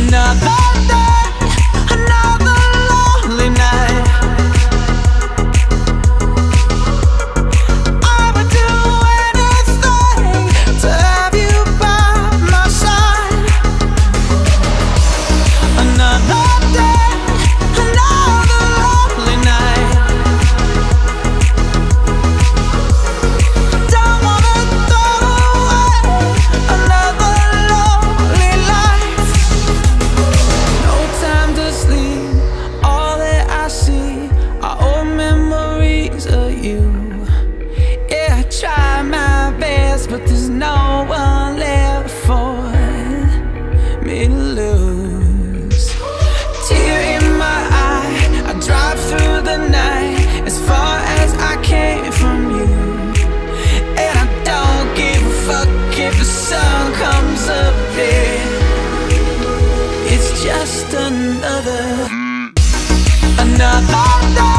Another day, another lonely night. I would do anything to have you by my side. Another day, another lonely night. Don't wanna throw away another lonely life. No time to sleep, all that I see are old memories of you. Yeah, I try my best, but there's no one left for me to lose. Tear in my eye, I drive through the night as far as I came from you. And I don't give a fuck if the sun comes up here. It's just another day.